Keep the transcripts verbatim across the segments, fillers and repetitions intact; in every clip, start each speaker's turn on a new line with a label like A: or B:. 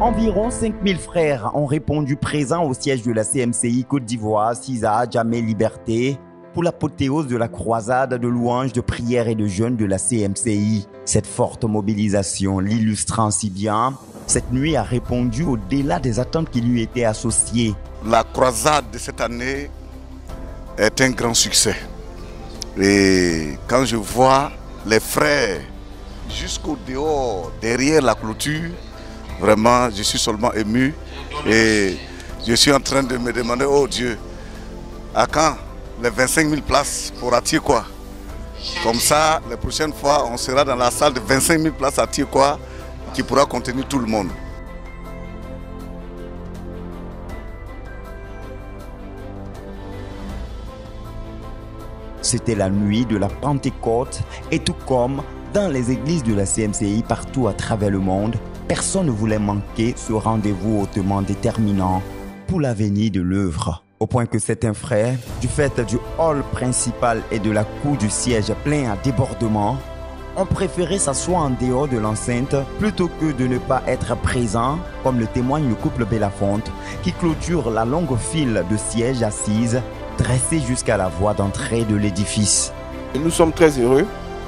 A: Environ cinq mille frères ont répondu présents au siège de la C M C I Côte d'Ivoire, Cisa, Djamé, Liberté, pour l'apothéose de la croisade de louanges, de prières et de jeûnes de la C M C I. Cette forte mobilisation l'illustrant si bien, cette nuit a répondu au-delà des attentes qui lui étaient associées.
B: La croisade de cette année est un grand succès. Et quand je vois les frères jusqu'au dehors, derrière la clôture, vraiment, je suis seulement ému et je suis en train de me demander, oh Dieu, à quand les vingt-cinq mille places pour Atiekwa? Comme ça, la prochaine fois, on sera dans la salle de vingt-cinq mille places à Atiekwa qui pourra contenir tout le monde.
A: C'était la nuit de la Pentecôte et tout comme dans les églises de la C M C I partout à travers le monde, personne ne voulait manquer ce rendez-vous hautement déterminant pour l'avenir de l'œuvre. Au point que certains frères, du fait du hall principal et de la cour du siège plein à débordement, ont préféré s'asseoir en dehors de l'enceinte plutôt que de ne pas être présents, comme le témoigne le couple Belafonte, qui clôture la longue file de sièges assises, dressés jusqu'à la voie d'entrée de l'édifice.
C: Nous sommes très heureux.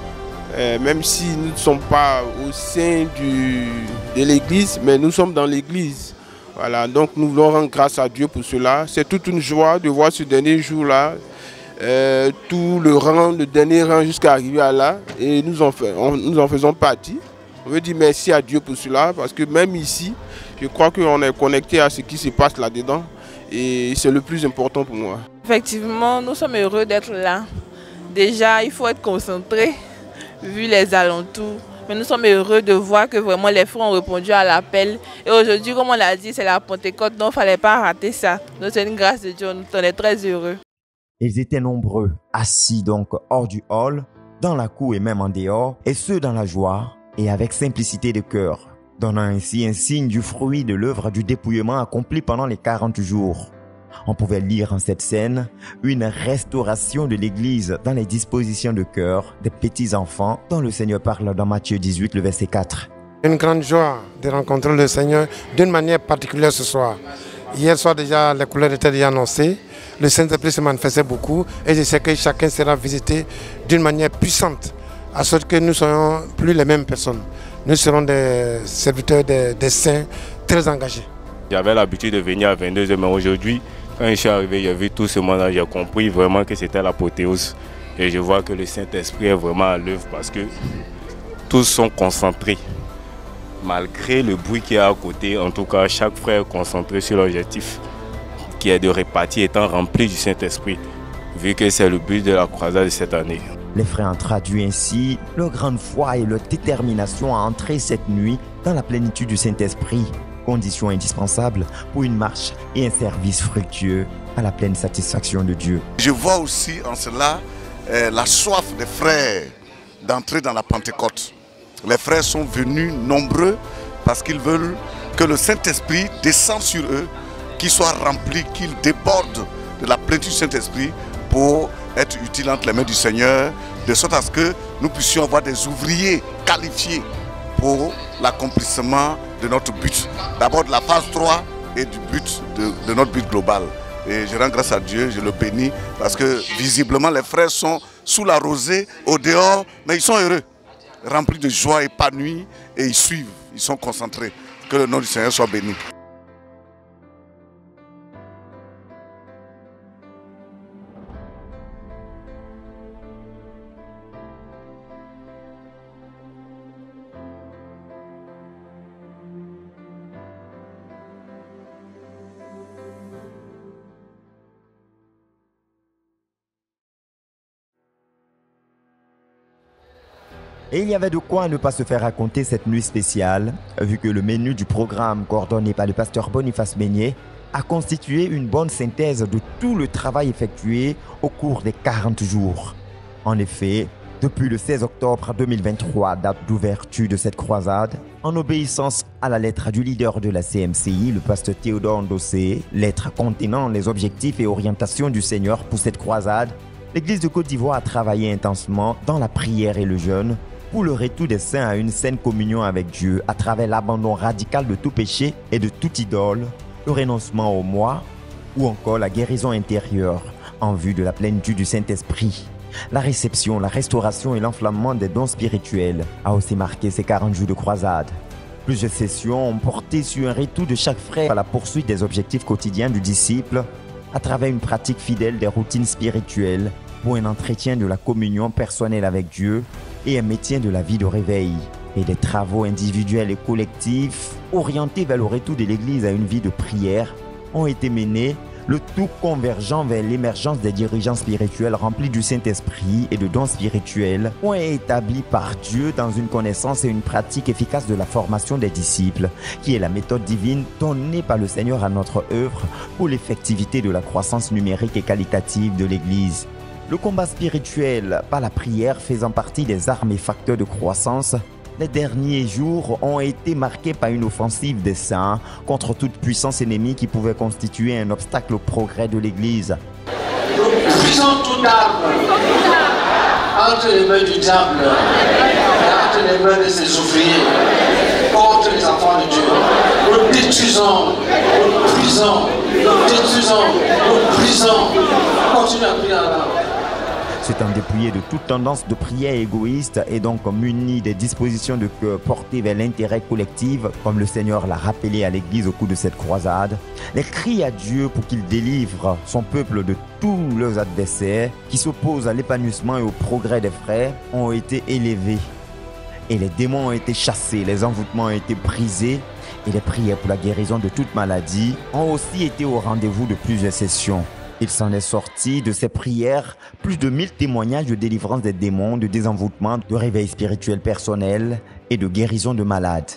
C: Euh, même si nous ne sommes pas au sein du, de l'église, mais nous sommes dans l'église. Voilà, donc nous voulons rendre grâce à Dieu pour cela. C'est toute une joie de voir ce dernier jour-là, euh, tout le rang, le dernier rang jusqu'à arriver à là, et nous en, fait, on, nous en faisons partie. On veut dire merci à Dieu pour cela, parce que même ici, je crois qu'on est connecté à ce qui se passe là-dedans, et c'est le plus important pour moi.
D: Effectivement, nous sommes heureux d'être là. Déjà, il faut être concentré, vu les alentours. Mais nous sommes heureux de voir que vraiment les frères ont répondu à l'appel. Et aujourd'hui, comme on l'a dit, c'est la Pentecôte, donc il ne fallait pas rater ça. Donc c'est une grâce de Dieu, nous sommes très heureux.
A: Ils étaient nombreux, assis donc hors du hall, dans la cour et même en dehors, et ceux dans la joie et avec simplicité de cœur, donnant ainsi un signe du fruit de l'œuvre du dépouillement accompli pendant les quarante jours. On pouvait lire en cette scène une restauration de l'Église dans les dispositions de cœur des petits-enfants dont le Seigneur parle dans Matthieu dix-huit, le verset quatre.
E: Une grande joie de rencontrer le Seigneur d'une manière particulière ce soir. Hier soir déjà, les couleurs étaient déjà annoncées. Le Saint-Esprit se manifestait beaucoup et je sais que chacun sera visité d'une manière puissante, à sorte que nous ne serons plus les mêmes personnes. Nous serons des serviteurs, des, des saints très engagés.
F: J'avais l'habitude de venir à vingt-deux heures, mais aujourd'hui, quand je suis arrivé, j'ai vu tout ce monde-là, j'ai compris vraiment que c'était l'apothéose. Et je vois que le Saint-Esprit est vraiment à l'œuvre parce que tous sont concentrés. Malgré le bruit qu'il y a à côté, en tout cas, chaque frère est concentré sur l'objectif qui est de répartir étant rempli du Saint-Esprit, vu que c'est le but de la croisade de cette année.
A: Les frères ont traduit ainsi leur grande foi et leur détermination à entrer cette nuit dans la plénitude du Saint-Esprit. Condition indispensable pour une marche et un service fructueux à la pleine satisfaction de Dieu.
B: Je vois aussi en cela euh, la soif des frères d'entrer dans la Pentecôte. Les frères sont venus nombreux parce qu'ils veulent que le Saint-Esprit descende sur eux, qu'ils soient remplis, qu'ils débordent de la plénitude du Saint-Esprit pour être utiles entre les mains du Seigneur, de sorte à ce que nous puissions avoir des ouvriers qualifiés pour l'accomplissement de notre but. D'abord de la phase trois et du but de, de notre but global. Et je rends grâce à Dieu, je le bénis, parce que visiblement les frères sont sous la rosée, au dehors, mais ils sont heureux, remplis de joie, épanouis, et ils suivent, ils sont concentrés. Que le nom du Seigneur soit béni.
A: Et il y avait de quoi ne pas se faire raconter cette nuit spéciale, vu que le menu du programme coordonné par le pasteur Boniface Meignet a constitué une bonne synthèse de tout le travail effectué au cours des quarante jours. En effet, depuis le seize octobre deux mille vingt-trois, date d'ouverture de cette croisade, en obéissance à la lettre du leader de la C M C I, le pasteur Théodore Ndossé, lettre contenant les objectifs et orientations du Seigneur pour cette croisade, l'Église de Côte d'Ivoire a travaillé intensément dans la prière et le jeûne pour le retour des saints à une saine communion avec Dieu à travers l'abandon radical de tout péché et de toute idole, le renoncement au moi ou encore la guérison intérieure en vue de la plénitude du Saint-Esprit. La réception, la restauration et l'enflammement des dons spirituels a aussi marqué ces quarante jours de croisade. Plusieurs sessions ont porté sur un retour de chaque frère à la poursuite des objectifs quotidiens du disciple à travers une pratique fidèle des routines spirituelles pour un entretien de la communion personnelle avec Dieu et un maintien de la vie de réveil et des travaux individuels et collectifs orientés vers le retour de l'Église à une vie de prière ont été menés, le tout convergeant vers l'émergence des dirigeants spirituels remplis du Saint-Esprit et de dons spirituels, ont été établis par Dieu dans une connaissance et une pratique efficace de la formation des disciples, qui est la méthode divine donnée par le Seigneur à notre œuvre pour l'effectivité de la croissance numérique et qualitative de l'Église. Le combat spirituel par la prière faisant partie des armes et facteurs de croissance, les derniers jours ont été marqués par une offensive des saints contre toute puissance ennemie qui pouvait constituer un obstacle au progrès de l'Église.
G: Nous brisons toute arme entre les mains du diable et entre les mains de ses ouvriers contre les enfants de Dieu. Nous détruisons, nous brisons, nous détruisons, nous brisons. Continuez à prier là.
A: S'étant dépouillé de toute tendance de prière égoïste et donc muni des dispositions de cœur portées vers l'intérêt collectif, comme le Seigneur l'a rappelé à l'Église au cours de cette croisade, les cris à Dieu pour qu'il délivre son peuple de tous leurs adversaires qui s'opposent à l'épanouissement et au progrès des frères ont été élevés. Et les démons ont été chassés, les envoûtements ont été brisés et les prières pour la guérison de toute maladie ont aussi été au rendez-vous de plusieurs sessions. Il s'en est sorti de ces prières plus de mille témoignages de délivrance des démons, de désenvoûtement, de réveil spirituel personnel et de guérison de malades.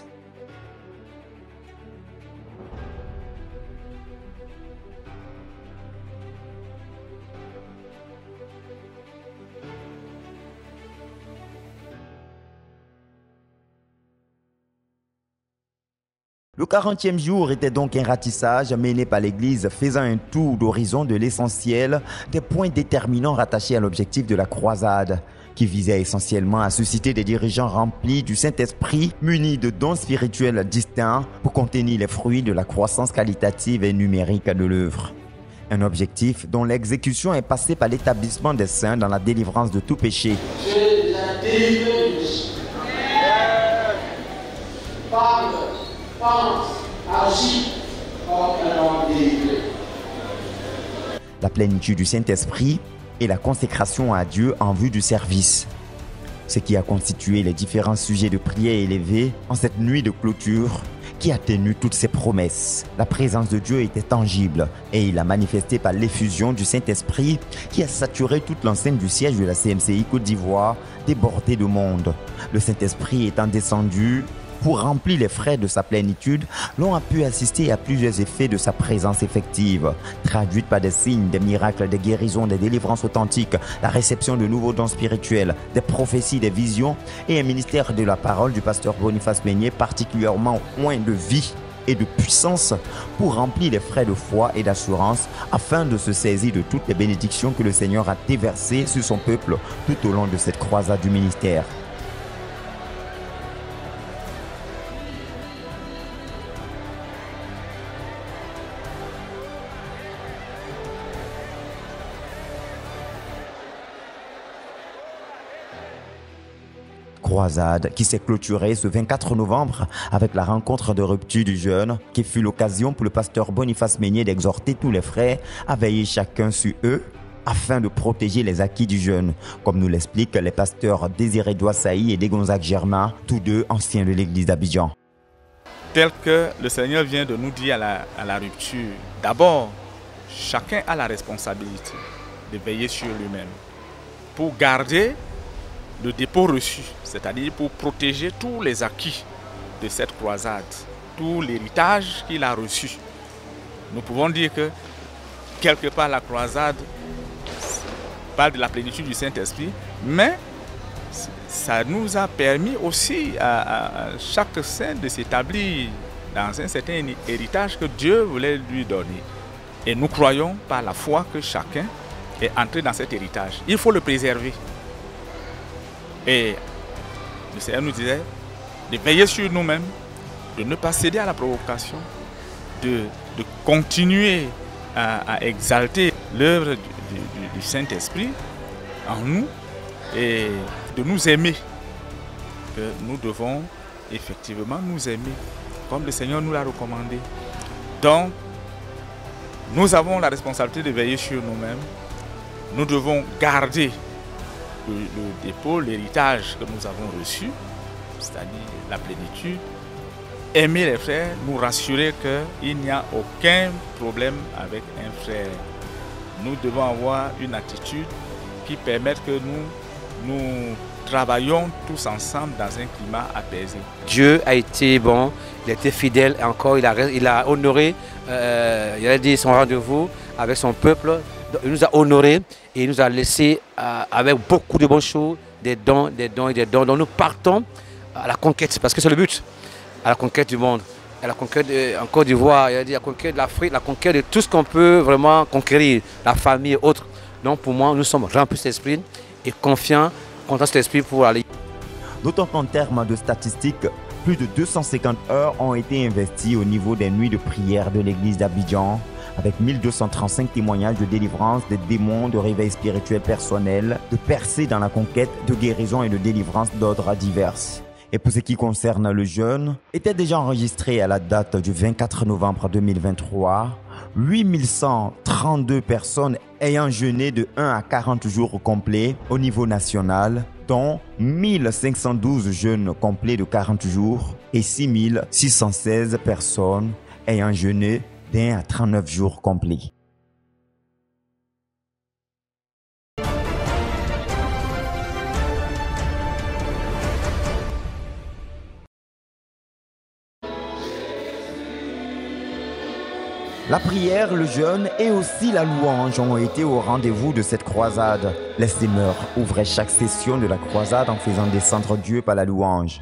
A: Le quarantième jour était donc un ratissage mené par l'Église faisant un tour d'horizon de l'essentiel des points déterminants rattachés à l'objectif de la croisade, qui visait essentiellement à susciter des dirigeants remplis du Saint-Esprit, munis de dons spirituels distincts pour contenir les fruits de la croissance qualitative et numérique de l'œuvre. Un objectif dont l'exécution est passée par l'établissement des saints dans la délivrance de tout péché.
G: Je la délivré. Parle. Pense, agis comme un homme délivré.
A: La plénitude du Saint-Esprit et la consécration à Dieu en vue du service. Ce qui a constitué les différents sujets de prière élevés en cette nuit de clôture qui a tenu toutes ses promesses. La présence de Dieu était tangible et il a manifesté par l'effusion du Saint-Esprit qui a saturé toute l'enceinte du siège de la C M C I Côte d'Ivoire, débordée de monde. Le Saint-Esprit étant descendu pour remplir les frais de sa plénitude, l'on a pu assister à plusieurs effets de sa présence effective, traduite par des signes, des miracles, des guérisons, des délivrances authentiques, la réception de nouveaux dons spirituels, des prophéties, des visions et un ministère de la parole du pasteur Boniface Meignet particulièrement loin de vie et de puissance pour remplir les frais de foi et d'assurance afin de se saisir de toutes les bénédictions que le Seigneur a déversées sur son peuple tout au long de cette croisade du ministère. Croisade qui s'est clôturée ce vingt-quatre novembre avec la rencontre de rupture du jeûne qui fut l'occasion pour le pasteur Boniface Meignet d'exhorter tous les frères à veiller chacun sur eux afin de protéger les acquis du jeûne, comme nous l'expliquent les pasteurs Désiré Douassaï et Dégonzac Germain, tous deux anciens de l'église d'Abidjan.
H: Tel que le Seigneur vient de nous dire à la, à la rupture, d'abord, chacun a la responsabilité de veiller sur lui-même pour garder le dépôt reçu, c'est-à-dire pour protéger tous les acquis de cette croisade, tout l'héritage qu'il a reçu. Nous pouvons dire que quelque part la croisade parle de la plénitude du Saint-Esprit, mais ça nous a permis aussi à, à chaque saint de s'établir dans un certain héritage que Dieu voulait lui donner. Et nous croyons par la foi que chacun est entré dans cet héritage. Il faut le préserver. Et le Seigneur nous disait de veiller sur nous-mêmes, de ne pas céder à la provocation, de, de continuer à, à exalter l'œuvre du, du, du Saint-Esprit en nous et de nous aimer. Que nous devons effectivement nous aimer, comme le Seigneur nous l'a recommandé. Donc, nous avons la responsabilité de veiller sur nous-mêmes. Nous devons garder le, le dépôt, l'héritage que nous avons reçu, c'est-à-dire la plénitude, aimer les frères, nous rassurer qu'il n'y a aucun problème avec un frère. Nous devons avoir une attitude qui permette que nous, nous travaillons tous ensemble dans un climat apaisé.
I: Dieu a été bon, il a été fidèle et encore il a, il a honoré, euh, il a dit son rendez-vous avec son peuple. Il nous a honorés et il nous a laissé euh, avec beaucoup de bonnes choses, des dons, des dons et des dons. Donc nous partons à la conquête, parce que c'est le but, à la conquête du monde, à la conquête de, en Côte d'Ivoire, il a dit la conquête de l'Afrique, la conquête de tout ce qu'on peut vraiment conquérir, la famille et autres. Donc pour moi, nous sommes remplis d'esprit et confiants, contents de cet esprit pour aller.
A: D'autant qu'en termes de statistiques, plus de deux cent cinquante heures ont été investies au niveau des nuits de prière de l'église d'Abidjan, avec mille deux cent trente-cinq témoignages de délivrance des démons, de réveil spirituel personnel, de percées dans la conquête, de guérison et de délivrance d'ordres divers. Et pour ce qui concerne le jeûne, était déjà enregistré à la date du vingt-quatre novembre deux mille vingt-trois, huit mille cent trente-deux personnes ayant jeûné de un à quarante jours complets au niveau national, dont mille cinq cent douze jeûnes complets de quarante jours et six mille six cent seize personnes ayant jeûné d'un à trente-neuf jours complets. La prière, le jeûne et aussi la louange ont été au rendez-vous de cette croisade. Les semeurs ouvraient chaque session de la croisade en faisant descendre Dieu par la louange.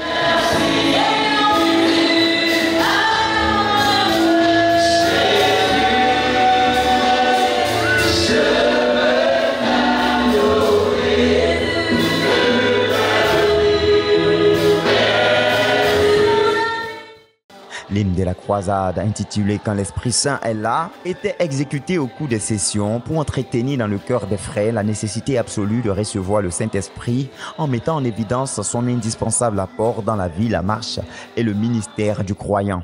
A: L'hymne de la croisade, intitulé « Quand l'Esprit Saint est là », était exécuté au cours des sessions pour entretenir dans le cœur des frères la nécessité absolue de recevoir le Saint-Esprit en mettant en évidence son indispensable apport dans la vie, la marche et le ministère du croyant.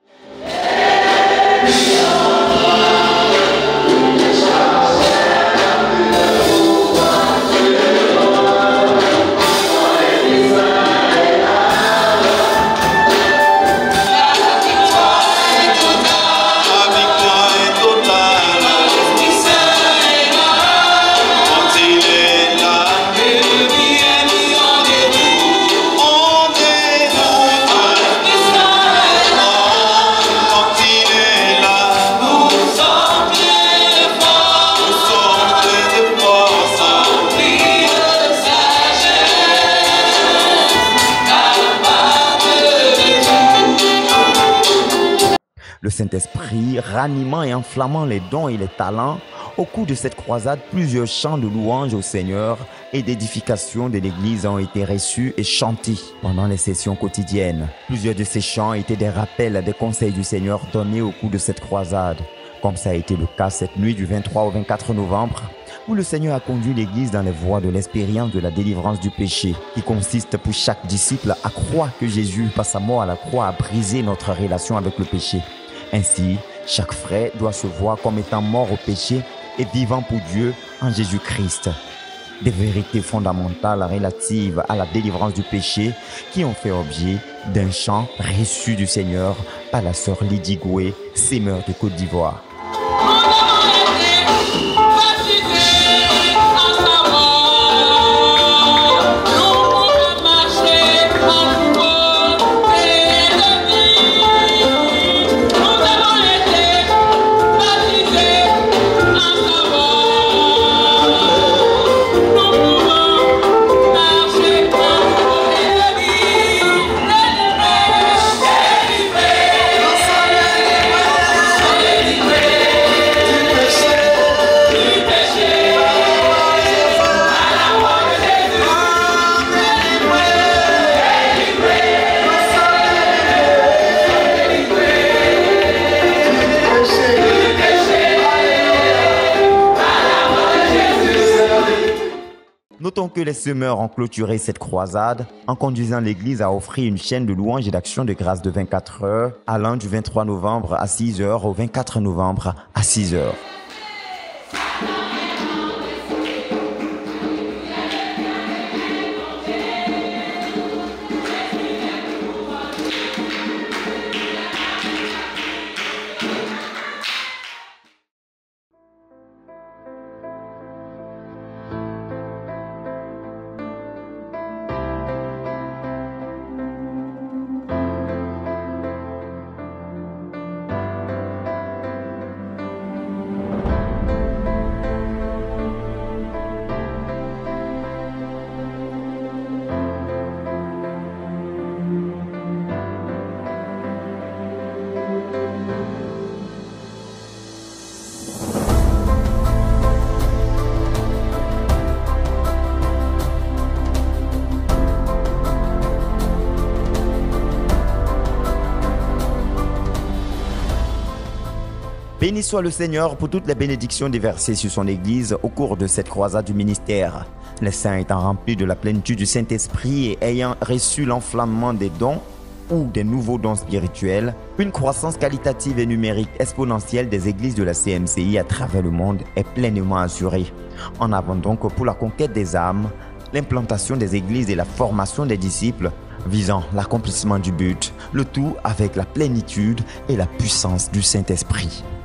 A: Le Saint-Esprit ranimant et enflammant les dons et les talents, au cours de cette croisade, plusieurs chants de louange au Seigneur et d'édification de l'Église ont été reçus et chantés pendant les sessions quotidiennes. Plusieurs de ces chants étaient des rappels des conseils du Seigneur donnés au cours de cette croisade, comme ça a été le cas cette nuit du vingt-trois au vingt-quatre novembre, où le Seigneur a conduit l'Église dans les voies de l'expérience de la délivrance du péché, qui consiste pour chaque disciple à croire que Jésus, par sa mort à la croix, a brisé notre relation avec le péché. Ainsi, chaque frère doit se voir comme étant mort au péché et vivant pour Dieu en Jésus-Christ. Des vérités fondamentales relatives à la délivrance du péché qui ont fait objet d'un chant reçu du Seigneur par la sœur Lydie Goué, semeur de Côte d'Ivoire.
J: Anyway.
A: Notons que les semeurs ont clôturé cette croisade en conduisant l'église à offrir une chaîne de louanges et d'action de grâce de vingt-quatre heures, allant du vingt-trois novembre à six heures au vingt-quatre novembre à six heures. Béni soit le Seigneur pour toutes les bénédictions déversées sur son Église au cours de cette croisade du ministère. Les saints étant remplis de la plénitude du Saint-Esprit et ayant reçu l'enflammement des dons ou des nouveaux dons spirituels, une croissance qualitative et numérique exponentielle des églises de la C M C I à travers le monde est pleinement assurée. En avant donc pour la conquête des âmes, l'implantation des églises et la formation des disciples visant l'accomplissement du but, le tout avec la plénitude et la puissance du Saint-Esprit.